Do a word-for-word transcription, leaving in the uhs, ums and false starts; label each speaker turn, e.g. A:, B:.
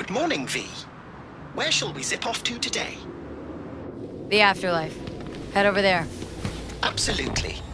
A: Good morning, V. Where shall we zip off to today?
B: The afterlife. Head over there.
A: Absolutely.